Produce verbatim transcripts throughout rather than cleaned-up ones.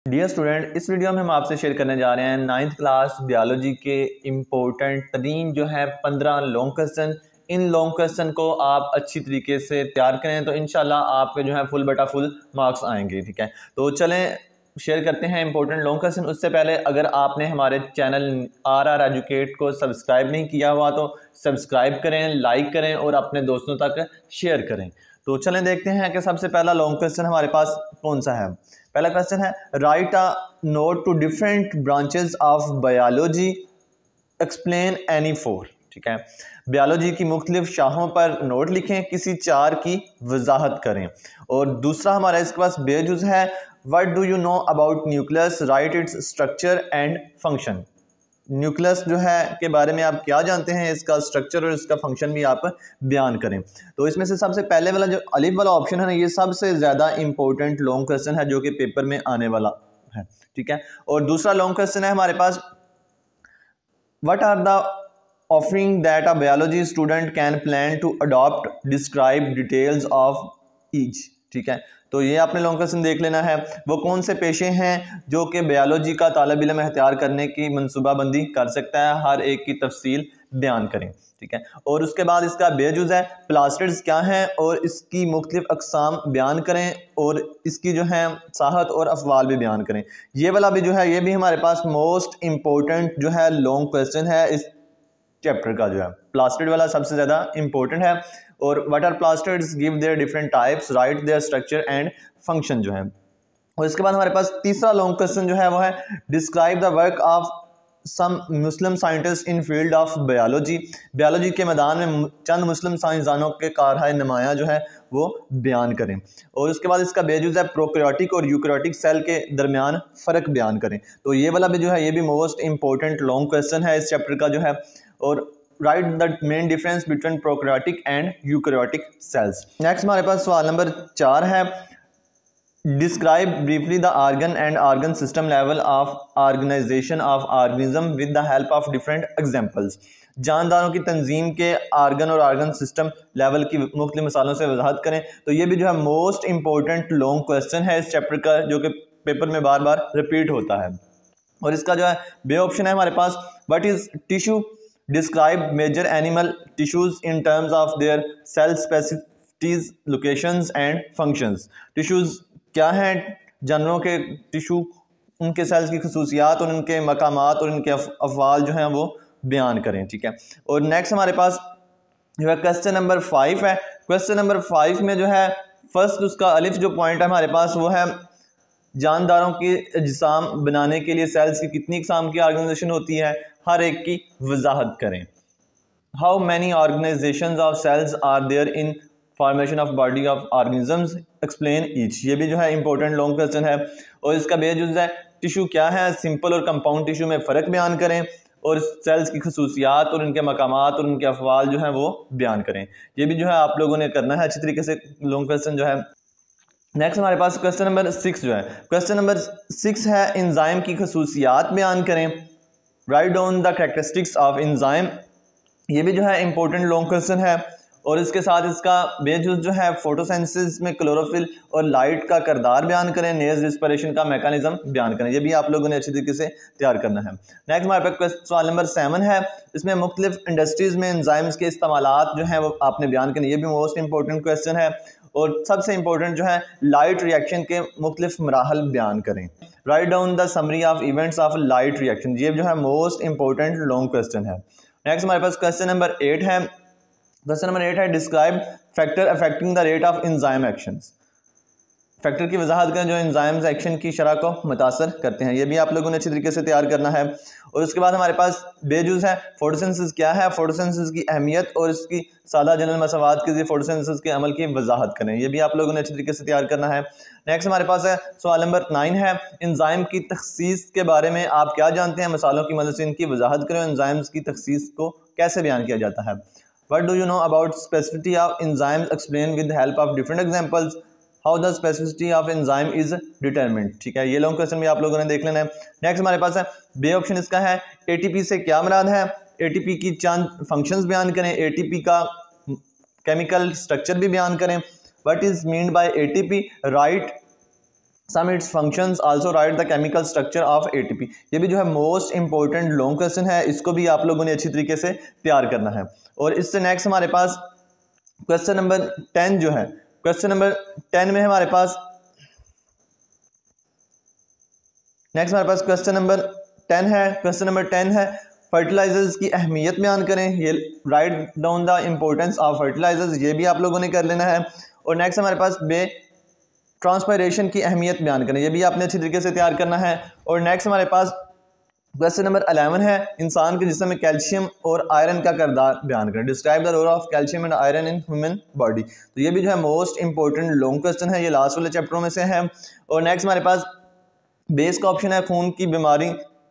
Dear student, इस video में हम आपसे शेयर करने जा रहे हैं नाइन्थ क्लास बायोलॉजी के इम्पोर्टेंट तरीन जो है पंद्रह लॉन्ग क्वेश्चन। इन लॉन्ग क्वेश्चन को आप अच्छी तरीके से तैयार करें तो इंशाल्लाह आपके जो है फुल बटा फुल मार्क्स आएंगे। ठीक है, तो चलें शेयर करते हैं इंपॉर्टेंट लॉन्ग क्वेश्चन। उससे पहले अगर आपने हमारे चैनल आर आर एजुकेट को सब्सक्राइब नहीं किया हुआ तो सब्सक्राइब करें, लाइक करें और अपने दोस्तों तक शेयर करें। तो चलें देखते हैं कि सबसे पहला लॉन्ग क्वेश्चन हमारे पास कौन सा है। पहला क्वेश्चन है, write a note two different branches of biology, explain any four. ठीक है, बायोलॉजी की मुख्तलिफ शाखों पर नोट लिखें, किसी चार की वजाहत करें। और दूसरा हमारा इसके पास बेजुज है, what do you know about nucleus, write its structure and function. Nucleus जो है के बारे में आप क्या जानते हैं, इसका स्ट्रक्चर और इसका फंक्शन भी आप बयान करें। तो इसमें से सबसे पहले वाला जो अलिफ वाला ऑप्शन है ना, ये सबसे ज़्यादा इंपॉर्टेंट लॉन्ग क्वेश्चन है जो कि पेपर में आने वाला है। ठीक है, और दूसरा लॉन्ग क्वेश्चन है हमारे पास, what are the offering that a biology student can plan to adopt, describe details of each. ठीक है, तो ये आपने लॉन्ग क्वेश्चन देख लेना है, वो कौन से पेशे हैं जो कि बायोलॉजी का तालिब इल्म इख्तियार करने की मनसूबाबंदी कर सकता है, हर एक की तफसील बयान करें। ठीक है, और उसके बाद इसका बेजुज है, प्लास्टिड्स क्या हैं और इसकी मुख्तलिफ अकसाम बयान करें और इसकी जो है साहत और अफवाल भी बयान करें। ये वाला भी जो है ये भी हमारे पास मोस्ट इम्पोर्टेंट जो है लॉन्ग क्वेश्चन है इस चैप्टर का, जो है प्लास्टिड वाला सबसे ज़्यादा इंपॉर्टेंट है। और what are plastids, give their different types, write their structure and function जो है। और इसके बाद हमारे पास तीसरा लॉन्ग क्वेश्चन जो है वो है, describe the work of some Muslim scientist in field of biology. Biology के मैदान में चंद मुस्लिम साइंसदानों के कारहाय नुमाया जो है वो बयान करें। और उसके बाद इसका बेजुज है, प्रोकैरियोटिक और यूकैरियोटिक सेल के दरमियान फ़र्क बयान करें। तो ये वाला भी जो है ये भी मोस्ट इंपॉर्टेंट लॉन्ग क्वेश्चन है इस चैप्टर का जो है। और write the main difference between prokaryotic and eukaryotic cells. Next हमारे पास सवाल नंबर चार है, describe briefly the organ and organ system level of organisation of organism with the help of different examples. जानदारों की तंजीम के आर्गन और आर्गन सिस्टम लेवल की मुख्तलिफ मिसालों से वजाहत करें। तो ये भी जो है मोस्ट इंपॉर्टेंट लॉन्ग क्वेश्चन है इस चैप्टर का, जो कि पेपर में बार बार रिपीट होता है। और इसका जो है बे ऑप्शन है हमारे पास, what is tissue, describe major animal tissues in terms of their cell specificities, locations and functions. Tissues क्या हैं, जानवरों के टिश्यू, उनके सेल्स की खसूसियात और उनके मकामात और उनके अफवाल जो हैं वो बयान करें। ठीक है, और नेक्स्ट हमारे पास जो है क्वेश्चन नंबर फाइव है। क्वेश्चन नंबर फाइव में जो है फर्स्ट उसका अलिफ जो पॉइंट है हमारे पास वो है, जानदारों के अजसाम बनाने के लिए सेल्स की कितनी किस्म की ऑर्गेनाइजेशन होती है, हर एक की वजाहत करें। How many organisations of cells are there in formation of body of organisms, explain each. ये भी जो है इंपॉर्टेंट लॉन्ग क्वेश्चन है। और इसका बेजुज है, टिश्यू क्या है, सिंपल और कंपाउंड टिश्यू में फ़र्क बयान करें और सेल्स की खसूसियात और उनके मकामात और उनके अफवाल जो हैं वो बयान करें। ये भी जो है आप लोगों ने करना है अच्छी तरीके से लॉन्ग क्वेश्चन जो है। नेक्स्ट हमारे पास क्वेश्चन नंबर सिक्स जो है, क्वेश्चन नंबर सिक्स है, एंजाइम की खसूसियात बयान करें, write down the characteristics of enzyme. ये भी जो है इंपॉर्टेंट लॉन्ग क्वेश्चन है। और इसके साथ इसका बेजुज जो है, फोटोसिंथेसिस में क्लोरोफिल और लाइट का किरदार बयान करें, नेज रिस्पिरेशन का मैकेनिज्म बयान करें। ये भी आप लोगों ने अच्छी तरीके से तैयार करना है। नेक्स्ट हमारे पास सवाल नंबर सेवन है, इसमें मुख्तलिफ इंडस्ट्रीज़ में एंजाइम्स के इस्तेमालात जो हैं वो आपने बयान करने। ये भी मोस्ट इंपॉर्टेंट क्वेश्चन है। और सबसे इंपॉर्टेंट जो है, लाइट रिएक्शन के मुख्तलिफ मराहल बयान करें, write down the summary of events of light reaction. ये जो है मोस्ट इंपॉर्टेंट लॉन्ग क्वेश्चन है। नेक्स्ट हमारे पास क्वेश्चन नंबर एट है। क्वेश्चन नंबर एट है, describe factor affecting the rate of enzyme actions. Factor की वजाहत करें जो एंजाइम्स एक्शन की शरह को मुतासर करते हैं। ये भी आप लोगों ने अच्छी तरीके से तैयार करना है। और उसके बाद हमारे पास बेजुज है, फोटोसिंथेसिस क्या है, फोटोसिंथेसिस की अहमियत और इसकी सादा जनरल मसवाद के लिए फोटोसिंथेसिस के अमल की वजाहत करें। ये भी आप लोगों ने अच्छी तरीके से तैयार करना है। नेक्स्ट हमारे पास है सवाल नंबर नाइन है, एंजाइम की तखसीस के बारे में आप क्या जानते हैं, मिसालों की मदद से इनकी वजाहत करें, एंजाइम्स की तखसीस को कैसे बयान किया जाता है। What do you know about specificity of enzymes, explain with the help of different examples, how the specificity of enzyme is determined। ठीक है, ये लॉन्ग क्वेश्चन भी आप लोगों ने देख लेना है। नेक्स्ट हमारे पास है बे ऑप्शन, इसका है एटीपी से क्या मुराद है, एटीपी की चंद फंक्शंस बयान करें, एटीपी का केमिकल स्ट्रक्चर भी बयान करें, what is mean by ATP, write some its functions also write the chemical structure of ATP. ये भी जो है मोस्ट इंपॉर्टेंट लॉन्ग क्वेश्चन है, इसको भी आप लोगों ने अच्छी तरीके से तैयार करना है। और इससे नेक्स्ट हमारे पास क्वेश्चन नंबर टेन जो है, क्वेश्चन नंबर टेन में हमारे पास नेक्स्ट हमारे पास क्वेश्चन नंबर टेन है। क्वेश्चन नंबर टेन है फर्टिलाइजर्स की अहमियत बयान करें। ये write down the importance of fertilisers, ये भी आप लोगों ने कर लेना है। और नेक्स्ट हमारे पास बे ट्रांसपायरेशन की अहमियत बयान करें, ये भी आपने अच्छी तरीके से तैयार करना है। और नेक्स्ट हमारे पास क्वेश्चन नंबर अलेवन है इंसान के जिस्म में कैल्शियम और आयरन का किरदार बयान करें। Describe the role of calcium and iron in human body. तो ये भी जो है मोस्ट इंपॉर्टेंट लॉन्ग क्वेश्चन है, ये लास्ट वाले चैप्टरों में से है। और नेक्स्ट हमारे पास बेस का ऑप्शन है खून की बीमारी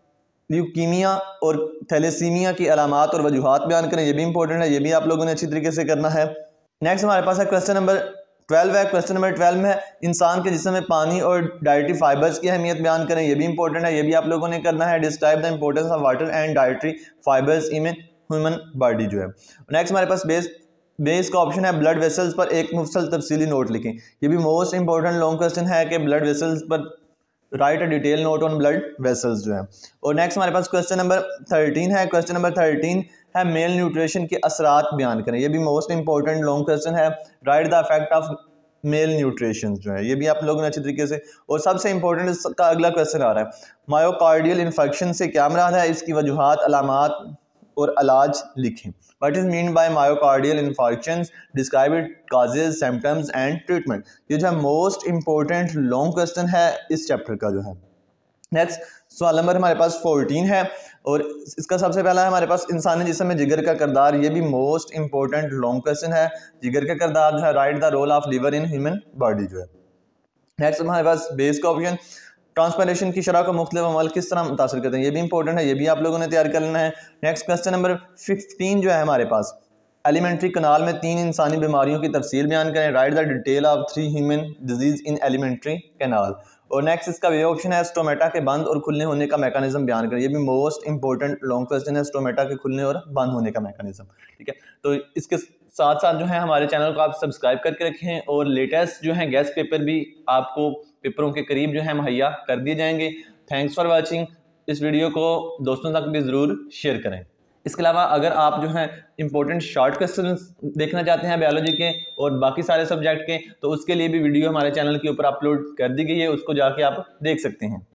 ल्यूकीमिया और थैलेसीमिया की अलामात और वजूहात बयान करें, ये भी इंपॉर्टेंट है, ये भी आप लोगों ने अच्छी तरीके से करना है। नेक्स्ट हमारे पास है क्वेश्चन नंबर ट्वेल्व है। क्वेश्चन नंबर ट्वेल्व में इंसान के जिस्म में पानी और डाइटरी फाइबर्स की अहमियत बयान करें, ये भी इंपॉर्टेंट है, ये भी आप लोगों ने करना है। Describe the importance of water and dietary fibres in human body जो है। नेक्स्ट हमारे पास बेस बेस का ऑप्शन है ब्लड वेसल्स पर एक मुफस्सल तफसीली नोट लिखें, ये भी मोस्ट इंपॉर्टेंट लॉन्ग क्वेश्चन है कि ब्लड वेसल्स पर write a detail note on blood vessels जो है। और नेक्स्ट हमारे पास क्वेश्चन नंबर थर्टीन है। क्वेश्चन नंबर थर्टीन है मेल न्यूट्रिशन के असरात बयान करें, ये भी मोस्ट इंपॉर्टेंट लॉन्ग क्वेश्चन है। Write the effect of malnutrition जो है, ये भी आप लोगों ने अच्छी तरीके से। और सबसे इंपॉर्टेंट इसका अगला क्वेश्चन आ रहा है मायोकार्डियल इन्फेक्शन से क्या मुराद है, इसकी वजूहात, अलामात और इलाज लिखें। What is mean by myocardial infections, describe it causes, symptoms and treatment. ये जो है मोस्ट इंपॉर्टेंट लॉन्ग क्वेश्चन है इस चैप्टर का जो है। नेक्स्ट सवाल नंबर हमारे पास फोर्टीन है और इसका सबसे पहला है हमारे पास इंसानी जिस्म में जिगर का किरदार, ये भी मोस्ट इंपॉर्टेंट लॉन्ग क्वेश्चन है। जिगर का किरदार जो है write the role of liver in human body जो है। नेक्स्ट हमारे पास बेस का ऑप्शन ट्रांसपायरेशन की शरह को मुख्तलिफ अमल किस तरह मुतासर करते हैं, ये भी इंपॉर्टेंट है, ये भी आप लोगों ने तैयार कर लेना है। नेक्स्ट क्वेश्चन नंबर फिफ्टीन जो है हमारे पास एलिमेंट्री कनाल में तीन इंसानी बीमारियों की तफसील बयान करें। Write the detail of three human disease in elementary canal. और नेक्स्ट इसका वे ऑप्शन है स्टोमेटा के बंद और खुलने होने का मैकेनिज्म बयान करें, ये भी मोस्ट इंपॉर्टेंट लॉन्ग क्वेश्चन है, स्टोमेटा के खुलने और बंद होने का मैकेनिज्म। ठीक है, तो इसके साथ साथ जो है हमारे चैनल को आप सब्सक्राइब करके रखें और लेटेस्ट जो है गेस्ट पेपर भी आपको पेपरों के करीब जो है मुहैया कर दिए जाएंगे। Thanks for watching. इस वीडियो को दोस्तों तक भी ज़रूर शेयर करें। इसके अलावा अगर आप जो है इंपॉर्टेंट शॉर्ट क्वेश्चन देखना चाहते हैं बायोलॉजी के और बाकी सारे सब्जेक्ट के, तो उसके लिए भी वीडियो हमारे चैनल के ऊपर अपलोड कर दी गई है, उसको जाके आप देख सकते हैं।